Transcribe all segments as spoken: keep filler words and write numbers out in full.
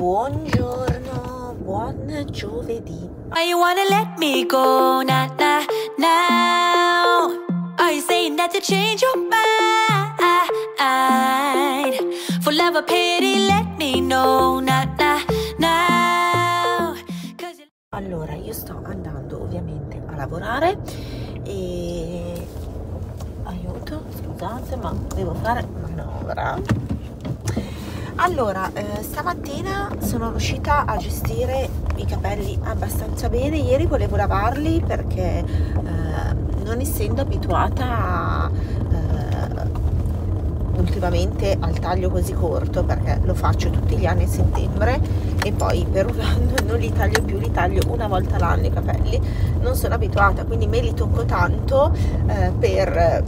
Buongiorno, buon giovedì. Why you wanna let me go now, now, now? Are you saying that to change your mind? For love or pity, let me know now, now, now. Allora, io sto andando ovviamente a lavorare e... aiuto, scusate, ma devo fare manovra. Allora, eh, stamattina sono riuscita a gestire i capelli abbastanza bene. Ieri volevo lavarli perché eh, non essendo abituata a, eh, ultimamente al taglio così corto, perché lo faccio tutti gli anni a settembre e poi per un anno non li taglio più, li taglio una volta l'anno i capelli, non sono abituata, quindi me li tocco tanto eh, per...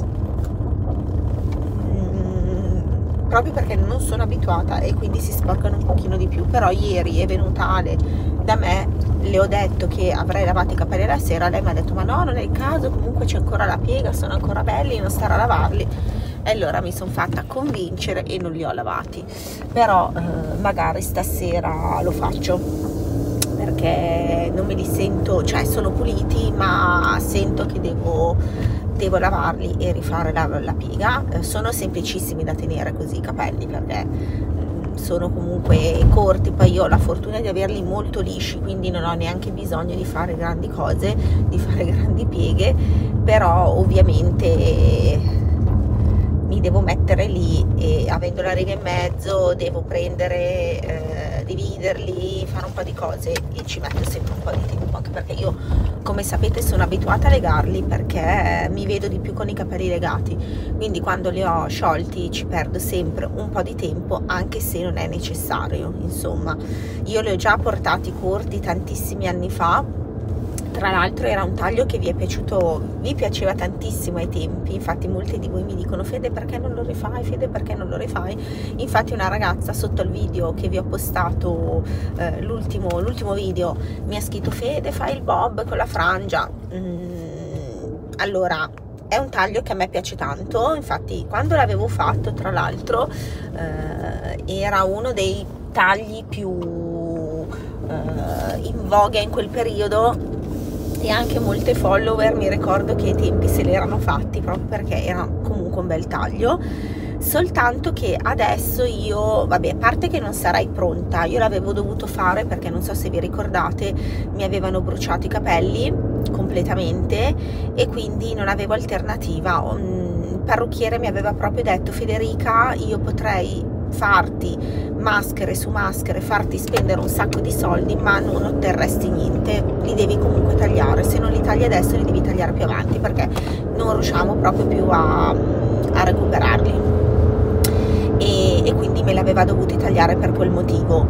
proprio perché non sono abituata e quindi si sporcano un pochino di più. Però ieri è venuta Ale da me, le ho detto che avrei lavato i capelli la sera, lei mi ha detto ma no, non è il caso, comunque c'è ancora la piega, sono ancora belli, non stare a lavarli. E allora mi sono fatta convincere e non li ho lavati, però eh, magari stasera lo faccio perché non me li sento, cioè sono puliti ma sento che devo devo lavarli e rifare la, la piega. Eh, sono semplicissimi da tenere così i capelli perché mh, sono comunque corti, poi io ho la fortuna di averli molto lisci, quindi non ho neanche bisogno di fare grandi cose, di fare grandi pieghe, però ovviamente mi devo mettere lì e avendo la riga in mezzo devo prendere, eh, dividerli, fare un po' di cose e ci metto sempre un po' di tempo, anche perché io, come sapete, sono abituata a legarli perché mi vedo di più con i capelli legati, quindi quando li ho sciolti ci perdo sempre un po' di tempo, anche se non è necessario. Insomma, io li ho già portati corti tantissimi anni fa. Tra l'altro era un taglio che vi è piaciuto, vi piaceva tantissimo ai tempi, infatti molti di voi mi dicono Fede perché non lo rifai, Fede perché non lo rifai. Infatti una ragazza sotto il video che vi ho postato, eh, l'ultimo video, mi ha scritto Fede fai il bob con la frangia. Mm, allora è un taglio che a me piace tanto, infatti quando l'avevo fatto tra l'altro eh, era uno dei tagli più eh, in voga in quel periodo e anche molte follower mi ricordo che ai tempi se l'erano fatti proprio perché era comunque un bel taglio. Soltanto che adesso io, vabbè, a parte che non sarei pronta, io l'avevo dovuto fare perché non so se vi ricordate mi avevano bruciato i capelli completamente e quindi non avevo alternativa. Il parrucchiere mi aveva proprio detto Federica, io potrei farti maschere su maschere, farti spendere un sacco di soldi ma non otterresti niente, li devi comunque tagliare, se non li tagli adesso li devi tagliare più avanti perché non riusciamo proprio più a, a recuperarli e, e quindi me li aveva dovuti tagliare per quel motivo.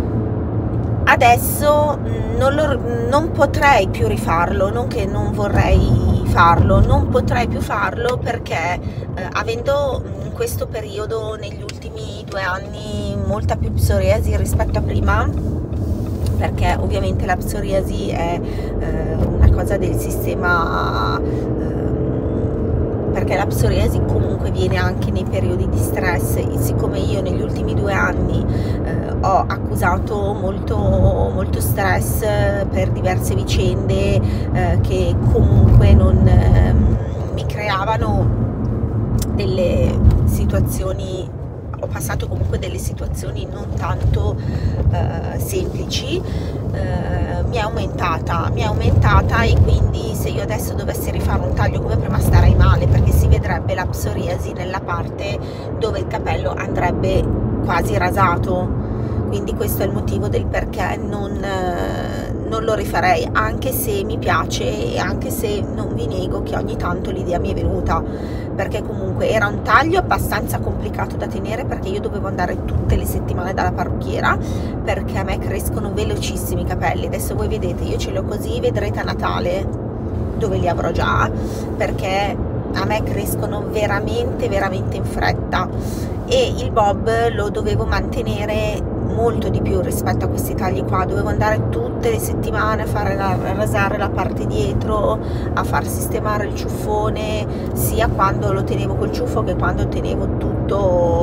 Adesso non, lo, non potrei più rifarlo, non che non vorrei farlo, non potrei più farlo perché eh, avendo in questo periodo negli ultimi due anni molta più psoriasi rispetto a prima, perché ovviamente la psoriasi è eh, una cosa del sistema, eh, perché la psoriasi comunque viene anche nei periodi di stress e siccome io negli ultimi due anni eh, ho accusato molto, molto stress per diverse vicende eh, che comunque non eh, mi creavano delle situazioni, ho passato comunque delle situazioni non tanto eh, semplici, eh, mi è aumentata, mi è aumentata e quindi se io adesso dovessi rifare un taglio come prima starei male perché si vedrebbe la psoriasi nella parte dove il capello andrebbe quasi rasato, quindi questo è il motivo del perché non, eh, non lo rifarei, anche se mi piace e anche se non vi nego che ogni tanto l'idea mi è venuta, perché comunque era un taglio abbastanza complicato da tenere perché io dovevo andare tutte le settimane dalla parrucchiera perché a me crescono velocissimi i capelli. Adesso voi vedete, io ce li ho così, vedrete a Natale dove li avrò già, perché a me crescono veramente veramente in fretta e il bob lo dovevo mantenere molto di più rispetto a questi tagli qua, dovevo andare tutte le settimane a fare la, a rasare la parte dietro, a far sistemare il ciuffone sia quando lo tenevo col ciuffo che quando tenevo tutto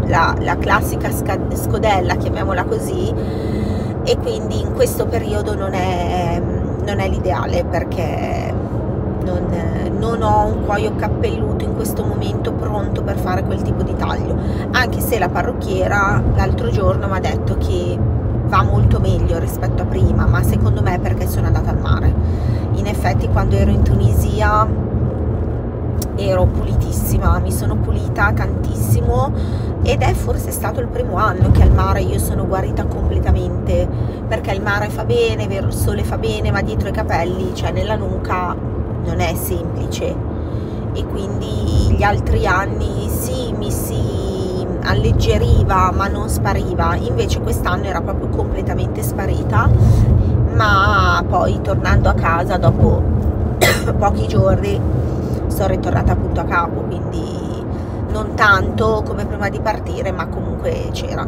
la, la classica scodella, chiamiamola così, e quindi in questo periodo non è, non è l'ideale, perché non, non ho un cuoio cappelluto in questo momento pronto per fare quel tipo di taglio, anche se la parrucchiera l'altro giorno mi ha detto che va molto meglio rispetto a prima, ma secondo me è perché sono andata al mare. In effetti quando ero in Tunisia ero pulitissima, mi sono pulita tantissimo, ed è forse stato il primo anno che al mare io sono guarita completamente, perché il mare fa bene, vero, il sole fa bene, ma dietro i capelli, cioè nella nuca, non è semplice. E quindi gli altri anni sì, mi si alleggeriva ma non spariva, invece quest'anno era proprio completamente sparita. Ma poi tornando a casa dopo pochi giorni sono ritornata appunto a capo, quindi non tanto come prima di partire, ma comunque c'era,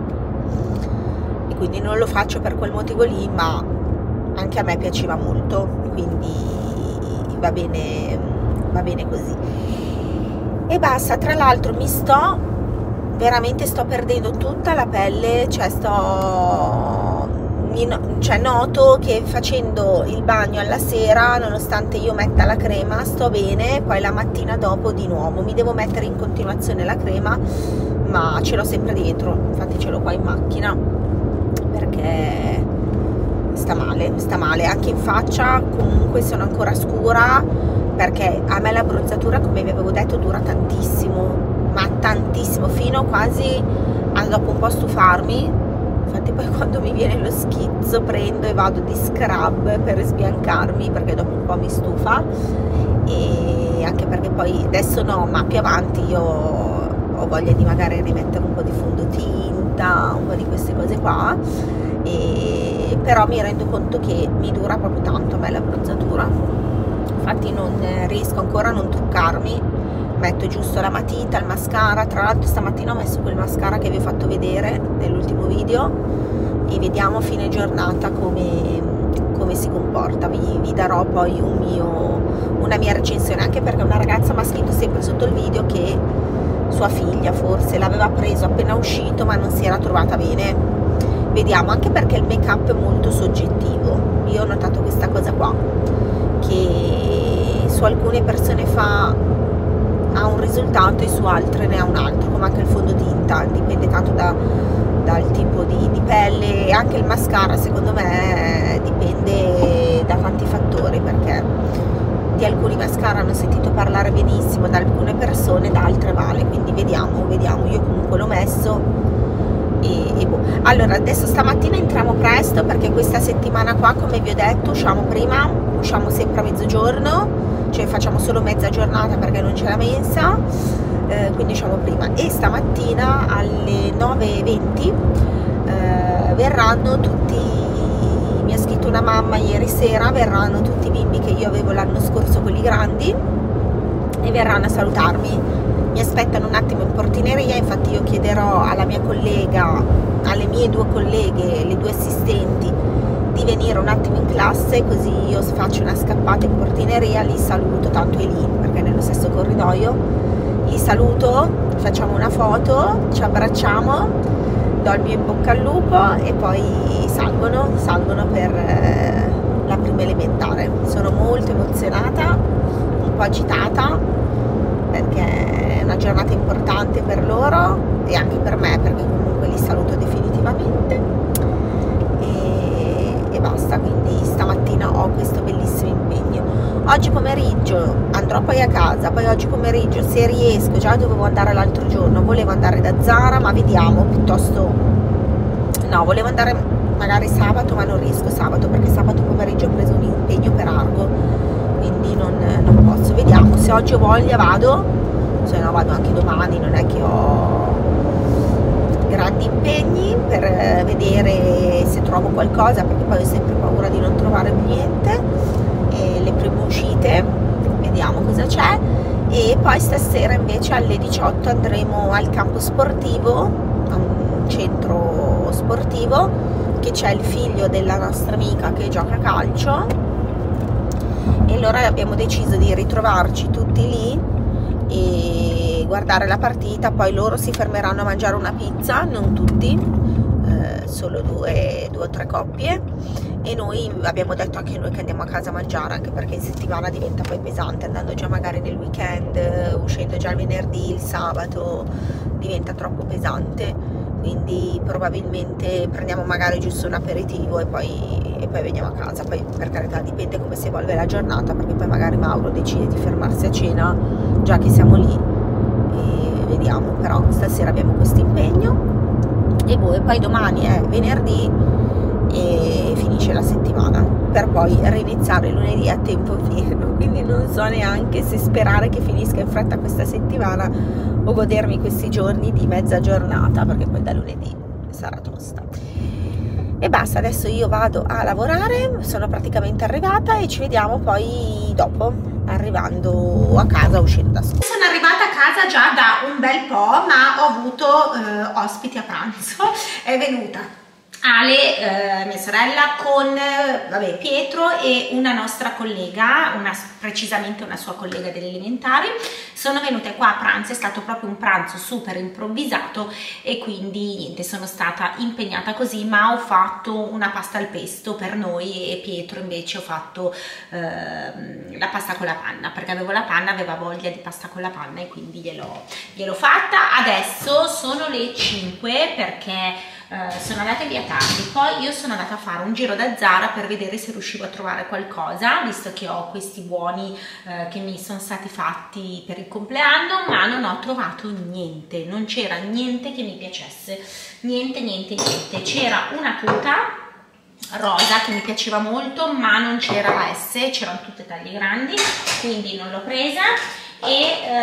e quindi non lo faccio per quel motivo lì, ma anche a me piaceva molto, quindi va bene, va bene così. E basta. Tra l'altro mi sto veramente sto perdendo tutta la pelle, cioè sto cioè noto che facendo il bagno alla sera, nonostante io metta la crema, sto bene, poi la mattina dopo di nuovo mi devo mettere in continuazione la crema, ma ce l'ho sempre dietro, infatti ce l'ho qua in macchina, perché sta male, sta male anche in faccia. Comunque sono ancora scura, perché a me la bronzatura, come vi avevo detto, dura tantissimo, ma tantissimo, fino quasi a dopo un po' stufarmi. Infatti poi quando mi viene lo schizzo prendo e vado di scrub per sbiancarmi, perché dopo un po' mi stufa, e anche perché poi adesso no, ma più avanti io ho voglia di magari rimettere un po' di fondotinta, un po' di queste cose qua, e però mi rendo conto che mi dura proprio tanto a me la bronzatura, infatti non riesco ancora a non truccarmi, metto giusto la matita, il mascara. Tra l'altro stamattina ho messo quel mascara che vi ho fatto vedere nell'ultimo video, e vediamo a fine giornata come, come si comporta. Vi, vi darò poi un mio, una mia recensione, anche perché una ragazza mi ha scritto sempre sotto il video che sua figlia forse l'aveva preso appena uscito ma non si era trovata bene. Vediamo, anche perché il make up è molto soggettivo. Io ho notato questa cosa qua, che su alcune persone fa ha un risultato e su altre ne ha un altro, come anche il fondotinta, dipende tanto da, dal tipo di, di pelle. E anche il mascara secondo me dipende da tanti fattori, perché di alcuni mascara hanno sentito parlare benissimo da alcune persone, da altre male, quindi vediamo, vediamo. Io comunque l'ho messo e, e boh. Allora adesso stamattina entriamo presto, perché questa settimana qua, come vi ho detto, usciamo prima, usciamo sempre a mezzogiorno, cioè facciamo solo mezza giornata perché non c'è la mensa, eh, quindi usciamo prima. E stamattina alle nove e venti eh, verranno tutti, mi ha scritto una mamma ieri sera, verranno tutti i bimbi che io avevo l'anno scorso, quelli grandi, e verranno a salutarmi. Mi aspettano un attimo in portineria, infatti io chiederò alla mia collega, alle mie due colleghe, le due assistenti, di venire un attimo in classe, così io faccio una scappata in portineria, li saluto, tanto è lì perché è nello stesso corridoio, li saluto, facciamo una foto, ci abbracciamo, do il mio in bocca al lupo e poi salgono, salgono per eh, la prima elementare. Sono molto emozionata, un po' agitata, perché è una giornata importante per loro e anche per me, perché comunque li saluto definitivamente. Basta, quindi stamattina ho questo bellissimo impegno. Oggi pomeriggio andrò poi a casa, poi oggi pomeriggio, se riesco, già dovevo andare l'altro giorno, volevo andare da Zara, ma vediamo, piuttosto no, volevo andare magari sabato, ma non riesco sabato, perché sabato pomeriggio ho preso un impegno per Argo, quindi non, non posso. Vediamo, se oggi ho voglia vado, se no vado anche domani, non è che ho grandi impegni, per vedere se trovo qualcosa, perché poi ho sempre paura di non trovare niente. E le prime uscite, vediamo cosa c'è. E poi stasera invece alle diciotto andremo al campo sportivo, a un centro sportivo, che c'è il figlio della nostra amica che gioca a calcio, e allora abbiamo deciso di ritrovarci tutti lì e guardare la partita, poi loro si fermeranno a mangiare una pizza, non tutti, eh, solo due, due o tre coppie, e noi abbiamo detto anche noi che andiamo a casa a mangiare, anche perché in settimana diventa poi pesante, andando già magari nel weekend, uscendo già il venerdì, il sabato, diventa troppo pesante, quindi probabilmente prendiamo magari giusto un aperitivo e poi, e poi veniamo a casa. Poi per carità dipende come si evolve la giornata, perché poi magari Mauro decide di fermarsi a cena già che siamo lì, e vediamo. Però stasera abbiamo questo impegno e, boh, e poi domani è venerdì e finisce la settimana, per poi riniziare lunedì a tempo pieno, quindi non so neanche se sperare che finisca in fretta questa settimana o godermi questi giorni di mezza giornata, perché poi da lunedì sarà tosta. E basta, adesso io vado a lavorare, sono praticamente arrivata e ci vediamo poi dopo, arrivando a casa, uscendo da scuola. Sono arrivata a casa già da un bel po', ma ho avuto eh, ospiti a pranzo. È venuta Ale, eh, mia sorella, con eh, vabbè, Pietro e una nostra collega, una, precisamente una sua collega delle elementari. Sono venute qua a pranzo, è stato proprio un pranzo super improvvisato e quindi niente, sono stata impegnata così, ma ho fatto una pasta al pesto per noi e Pietro invece ho fatto eh, la pasta con la panna, perché avevo la panna, aveva voglia di pasta con la panna e quindi gliel'ho gliel'ho fatta. Adesso sono le cinque perché Uh, sono andata via tardi, poi io sono andata a fare un giro da Zara per vedere se riuscivo a trovare qualcosa, visto che ho questi buoni uh, che mi sono stati fatti per il compleanno, ma non ho trovato niente, non c'era niente che mi piacesse, niente niente niente. C'era una tuta rosa che mi piaceva molto, ma non c'era la S, c'erano tutte taglie grandi, quindi non l'ho presa. E,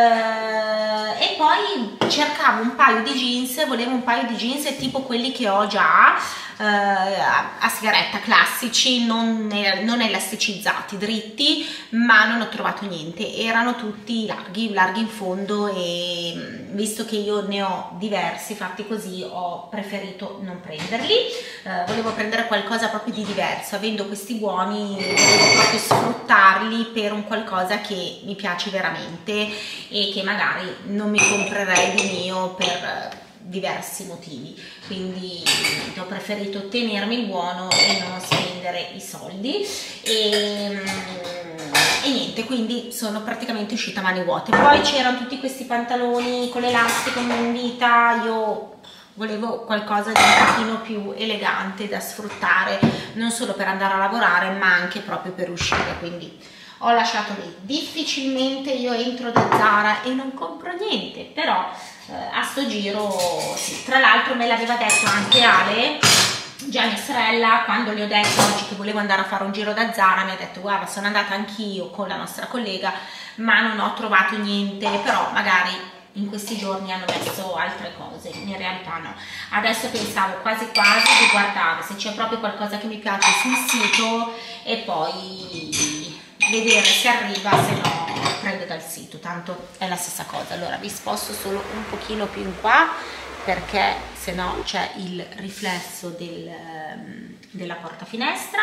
eh, e poi cercavo un paio di jeans, volevo un paio di jeans tipo quelli che ho già eh, a, a sigaretta, classici, non, non elasticizzati, dritti, ma non ho trovato niente, erano tutti larghi, larghi in fondo, e visto che io ne ho diversi fatti così ho preferito non prenderli. Eh, volevo prendere qualcosa proprio di diverso, avendo questi buoni volevo proprio sfruttarli per un qualcosa che mi piace veramente e che magari non mi comprerei di mio per diversi motivi, quindi ho preferito tenermi il buono e non spendere i soldi e, e niente, quindi sono praticamente uscita a mani vuote. Poi c'erano tutti questi pantaloni con l'elastico in vita, io volevo qualcosa di un pochino più elegante da sfruttare, non solo per andare a lavorare ma anche proprio per uscire, quindi ho lasciato lì. Difficilmente io entro da Zara e non compro niente, però eh, a sto giro sì. Tra l'altro me l'aveva detto anche Ale, già mia sorella, quando le ho detto oggi che volevo andare a fare un giro da Zara, mi ha detto guarda, sono andata anch'io con la nostra collega ma non ho trovato niente, però magari in questi giorni hanno messo altre cose, in realtà no. Adesso pensavo quasi quasi di guardare se c'è proprio qualcosa che mi piace sul sito e poi vedere se arriva, se no prendo dal sito, tanto è la stessa cosa. Allora vi sposto solo un pochino più in qua perché se no c'è il riflesso del, della porta finestra.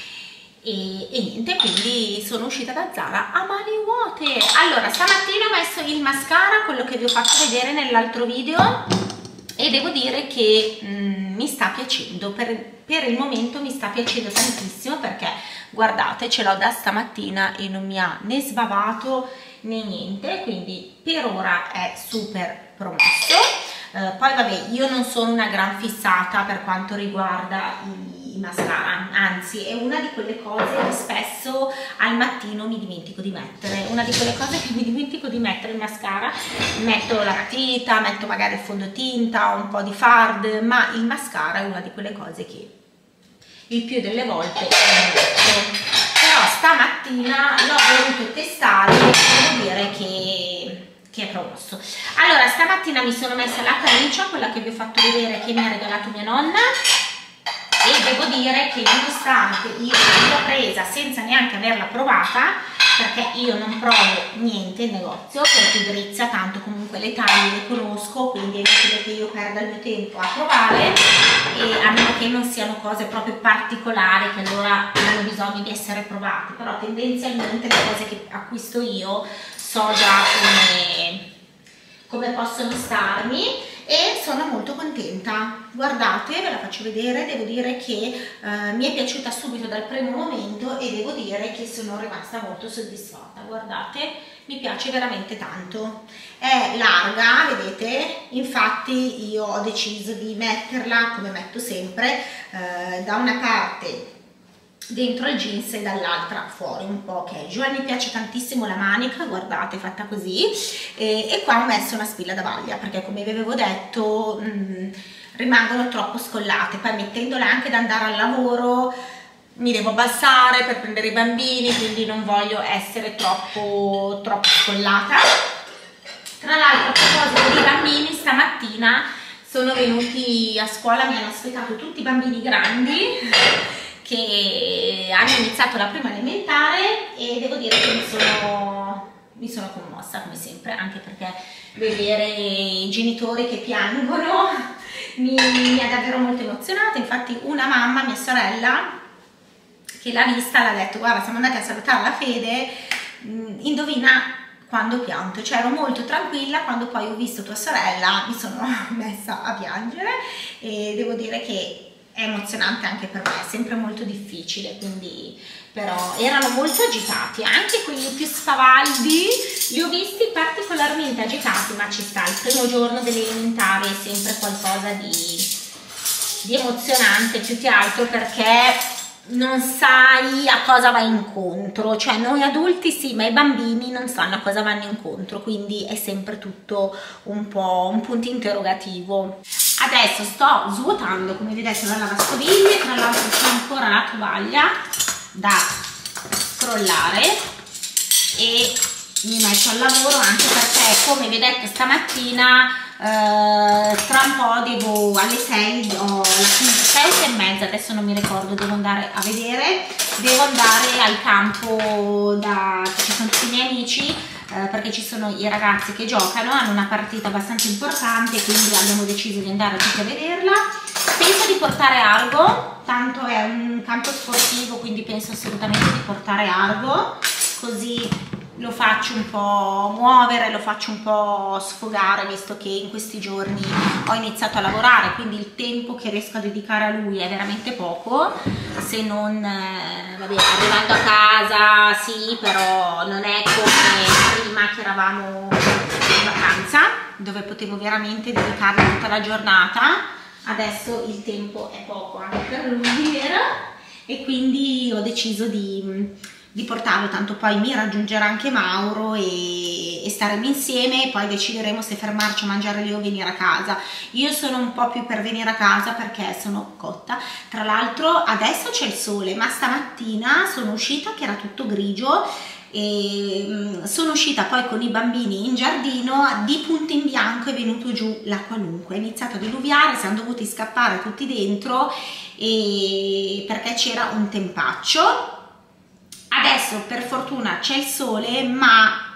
E, e niente, quindi sono uscita da Zara a mani vuote. Allora, stamattina ho messo il mascara, quello che vi ho fatto vedere nell'altro video, e devo dire che mm, mi sta piacendo, per, per il momento mi sta piacendo tantissimo, perché guardate, ce l'ho da stamattina e non mi ha né sbavato né niente, quindi per ora è super promesso. Uh, poi vabbè, io non sono una gran fissata per quanto riguarda i, i mascara, anzi è una di quelle cose che spesso al mattino mi dimentico di mettere, una di quelle cose che mi dimentico di mettere il mascara, metto la matita, metto magari il fondotinta, un po' di fard, ma il mascara è una di quelle cose che il più delle volte non metto. Però stamattina l'ho voluto testare e devo dire che che è promosso. Allora, stamattina mi sono messa la camicia, quella che vi ho fatto vedere, che mi ha regalato mia nonna, e devo dire che nonostante io l'ho presa senza neanche averla provata, perché io non provo niente in negozio per pigrizia, tanto comunque le taglie le conosco, quindi è inutile che io perda il mio tempo a provare, e a meno che non siano cose proprio particolari che allora hanno bisogno di essere provate, però tendenzialmente le cose che acquisto io so già come, come possono starmi e sono molto contenta. Guardate, ve la faccio vedere, devo dire che eh, mi è piaciuta subito dal primo momento e devo dire che sono rimasta molto soddisfatta. Guardate, mi piace veramente tanto. È larga, vedete, infatti io ho deciso di metterla come metto sempre, eh, da una parte dentro il jeans e dall'altra fuori, un po' casual. Mi piace tantissimo la manica, guardate, fatta così, e, e qua ho messo una spilla da vaglia perché, come vi avevo detto, mh, rimangono troppo scollate. Poi mettendola anche da andare al lavoro mi devo abbassare per prendere i bambini, quindi non voglio essere troppo troppo scollata. Tra l'altro, a proposito dei bambini, stamattina sono venuti a scuola, mi hanno aspettato tutti i bambini grandi che hanno iniziato la prima elementare e devo dire che mi sono, mi sono commossa come sempre, anche perché vedere i genitori che piangono mi, mi ha davvero molto emozionata. Infatti una mamma, mia sorella, che l'ha vista, l'ha detto: guarda, siamo andati a salutare la Fede, indovina quando ho pianto. Cioè, ero molto tranquilla, quando poi ho visto tua sorella mi sono messa a piangere e devo dire che è emozionante anche per me, è sempre molto difficile, quindi però erano molto agitati, anche quelli più spavaldi li ho visti particolarmente agitati, ma ci sta, il primo giorno dell'elementare è sempre qualcosa di, di emozionante, più che altro perché non sai a cosa vai incontro. Cioè, noi adulti sì, ma i bambini non sanno a cosa vanno incontro, quindi è sempre tutto un po' un punto interrogativo. Adesso sto svuotando, come vedete, la lavastoviglie, tra l'altro c'è ancora la tovaglia da scrollare e mi metto al lavoro, anche perché, come vi ho detto stamattina, eh, tra un po' devo, alle sei ho la sei e mezza, adesso non mi ricordo, devo andare a vedere, devo andare al campo, da, ci sono tutti i miei amici, eh, perché ci sono i ragazzi che giocano, hanno una partita abbastanza importante, quindi abbiamo deciso di andare tutti a vederla. Penso di portare Argo, tanto è un campo sportivo, quindi penso assolutamente di portare Argo, così lo faccio un po' muovere, lo faccio un po' sfogare, visto che in questi giorni ho iniziato a lavorare, quindi il tempo che riesco a dedicare a lui è veramente poco, se non, eh, vabbè, arrivando a casa sì, però non è come prima che eravamo in vacanza, dove potevo veramente dedicarmi tutta la giornata. Adesso il tempo è poco anche per lui, e quindi ho deciso di di portarlo, tanto poi mi raggiungerà anche Mauro e, e staremo insieme, e poi decideremo se fermarci a mangiare lì o venire a casa. Io sono un po' più per venire a casa perché sono cotta. Tra l'altro adesso c'è il sole, ma stamattina sono uscita che era tutto grigio e mh, sono uscita poi con i bambini in giardino, di punto in bianco è venuto giù la qualunque, è iniziato a diluviare, siamo dovuti scappare tutti dentro e perché c'era un tempaccio. Adesso per fortuna c'è il sole, ma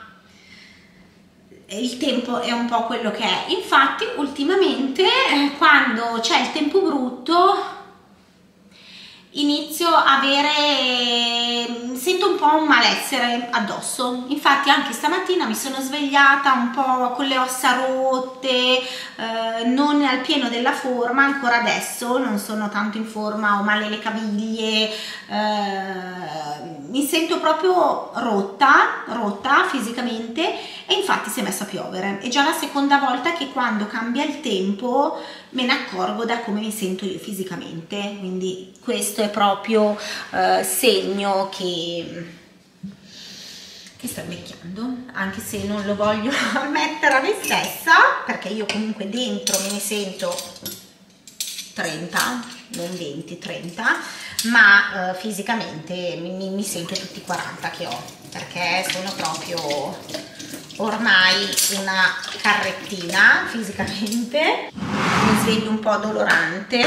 il tempo è un po' quello che è. Infatti ultimamente, quando c'è il tempo brutto, inizio a avere, sento un po' un malessere addosso. Infatti anche stamattina mi sono svegliata un po' con le ossa rotte, eh, non al pieno della forma, ancora adesso non sono tanto in forma, ho male alle caviglie, eh, mi sento proprio rotta, rotta fisicamente, e infatti si è messa a piovere. È già la seconda volta che quando cambia il tempo me ne accorgo da come mi sento io fisicamente, quindi questo è proprio eh, segno che, che sto invecchiando, anche se non lo voglio ammettere a me stessa, perché io comunque dentro me ne sento trenta, non venti, trenta, ma eh, fisicamente mi, mi sento tutti i quaranta che ho, perché sono proprio ormai una carrettina fisicamente, mi sveglio un po' dolorante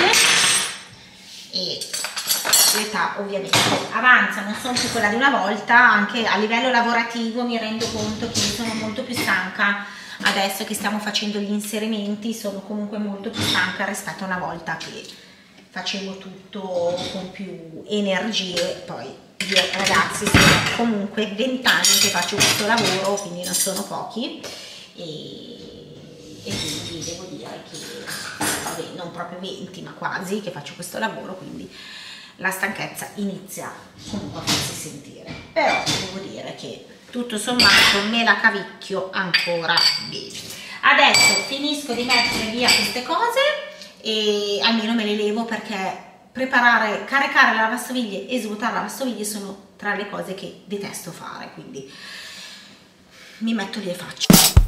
e l'età ovviamente avanza, non sono più quella di una volta. Anche a livello lavorativo mi rendo conto che sono molto più stanca adesso che stiamo facendo gli inserimenti, sono comunque molto più stanca rispetto a una volta che facevo tutto con più energie. Poi io, ragazzi, sono comunque vent'anni che faccio questo lavoro, quindi non sono pochi, e e quindi devo dire che, vabbè, non proprio venti ma quasi, che faccio questo lavoro, quindi la stanchezza inizia comunque a farsi sentire, però devo dire che tutto sommato me la cavicchio ancora bene. Adesso finisco di mettere via queste cose e almeno me le levo, perché preparare, caricare la lavastoviglie e svuotare la lavastoviglie sono tra le cose che detesto fare, quindi mi metto lì e faccio.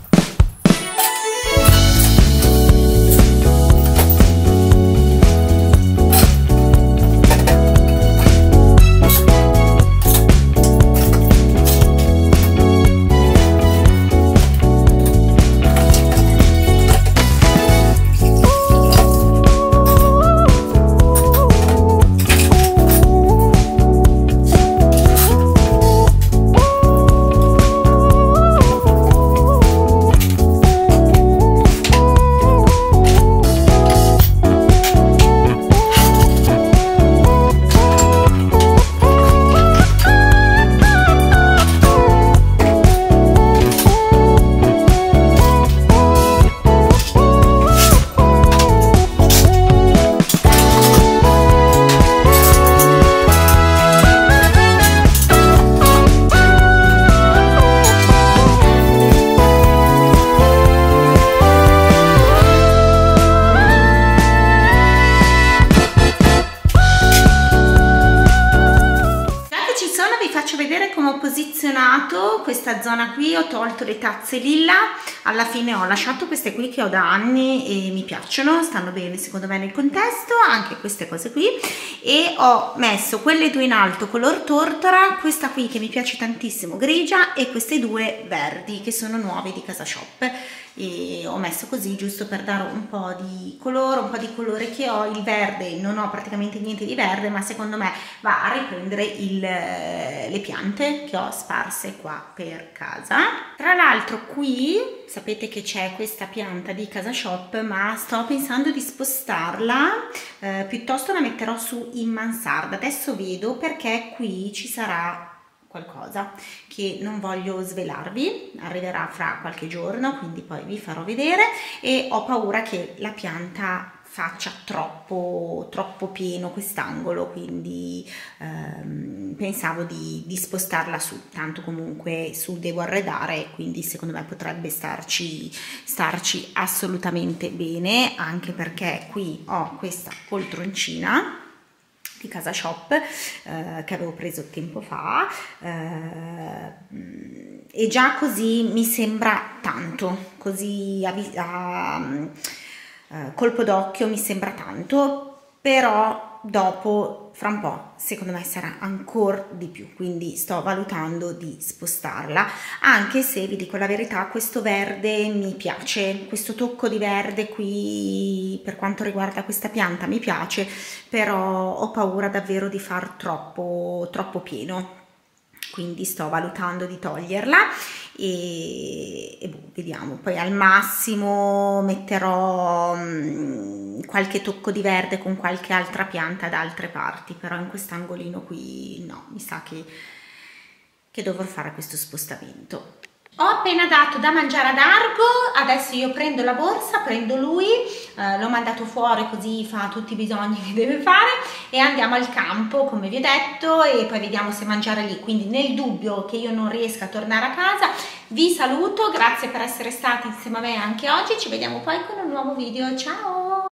Questa zona qui ho tolto le tazze lilla, alla fine ho lasciato queste qui che ho da anni e mi piacciono, stanno bene secondo me nel contesto, anche queste cose qui, e ho messo quelle due in alto color tortora, questa qui che mi piace tantissimo grigia e queste due verdi che sono nuove di Casa Shop, e ho messo così giusto per dare un po' di colore, un po' di colore che ho. Il verde, non ho praticamente niente di verde, ma secondo me va a riprendere il, le piante che ho sparse qua per casa. Tra l'altro qui sapete che c'è questa pianta di Casa Shop, ma sto pensando di spostarla, eh, piuttosto la metterò su in mansarda. Adesso vedo, perché qui ci sarà qualcosa che non voglio svelarvi, arriverà fra qualche giorno, quindi poi vi farò vedere, e ho paura che la pianta faccia troppo troppo pieno quest'angolo, quindi ehm, pensavo di, di spostarla su, tanto comunque su devo arredare, quindi secondo me potrebbe starci starci assolutamente bene, anche perché qui ho questa poltroncina di Casa Shop eh, che avevo preso tempo fa, eh, e già così mi sembra tanto, così a, a, a colpo d'occhio mi sembra tanto, però dopo fra un po' secondo me sarà ancora di più, quindi sto valutando di spostarla, anche se vi dico la verità, questo verde mi piace, questo tocco di verde qui per quanto riguarda questa pianta mi piace, però ho paura davvero di far troppo troppo pieno, quindi sto valutando di toglierla e, e boh, vediamo, poi al massimo metterò mh, qualche tocco di verde con qualche altra pianta da altre parti, però in quest'angolino qui no, mi sa che, che dovrò fare questo spostamento. Ho appena dato da mangiare ad Argo, adesso io prendo la borsa, prendo lui, eh, l'ho mandato fuori così fa tutti i bisogni che deve fare e andiamo al campo come vi ho detto, e poi vediamo se mangiare lì, quindi nel dubbio che io non riesca a tornare a casa vi saluto, grazie per essere stati insieme a me anche oggi, ci vediamo poi con un nuovo video, ciao!